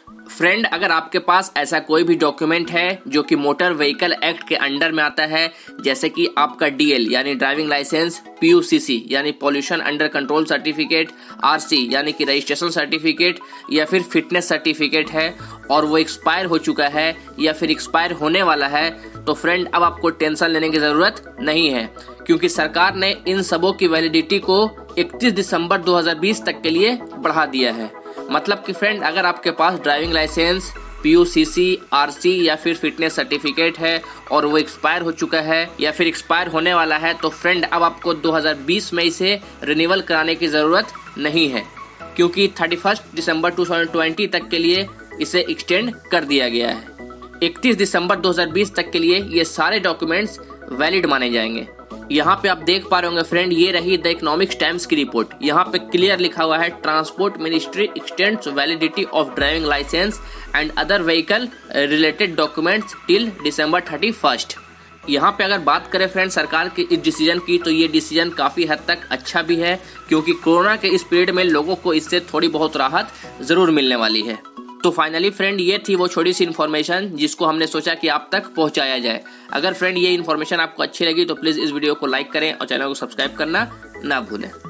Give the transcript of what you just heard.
Friend, अगर आपके पास ऐसा कोई भी डॉक्यूमेंट है जो कि मोटर व्हीकल एक्ट के अंडर में आता है, जैसे कि आपका डीएल यानी ड्राइविंग लाइसेंस, पीयूसीसी यानी pollution under control certificate, RC यानी कि रजिस्ट्रेशन सर्टिफिकेट या फिर फिटनेस सर्टिफिकेट है और वो एक्सपायर हो चुका है या फिर एक्सपायर होने वाला है, तो फ्रेंड अब आपको टेंशन लेने की जरूरत नहीं है, क्योंकि सरकार ने इन सबों की वैलिडिटी को 31 दिसंबर 2020 तक के लिए बढ़ा दिया है। मतलब कि फ्रेंड, अगर आपके पास ड्राइविंग लाइसेंस, पीयूसीसी, आरसी या फिर फिटनेस सर्टिफिकेट है और वो एक्सपायर हो चुका है या फिर एक्सपायर होने वाला है, तो फ्रेंड अब आपको 2020 में इसे रिन्यूअल कराने की ज़रूरत नहीं है, क्योंकि 31 दिसंबर 2020 तक के लिए इसे एक्सटेंड कर दिया गया है। 31 दिसंबर 2020 तक के लिए ये सारे डॉक्यूमेंट्स वैलिड माने जाएंगे। यहाँ पे आप देख पा रहे होंगे फ्रेंड, ये रही द इकोनॉमिक्स टाइम्स की रिपोर्ट। यहाँ पे क्लियर लिखा हुआ है, transport ministry extends validity of driving licence and other vehicle related documents till December 31। यहाँ पे अगर बात करें फ्रेंड सरकार के इस डिसीजन की, तो ये डिसीजन काफ़ी हद तक अच्छा भी है, क्योंकि कोरोना के इस पीरियड में लोगों को इससे थोड़ी बहुत राहत ज़रूर मिलने वाली है। तो फाइनली फ्रेंड, ये थी वो छोटी सी इन्फॉर्मेशन जिसको हमने सोचा कि आप तक पहुंचाया जाए। अगर फ्रेंड ये इन्फॉर्मेशन आपको अच्छी लगी तो प्लीज़ इस वीडियो को लाइक करें और चैनल को सब्सक्राइब करना ना भूलें।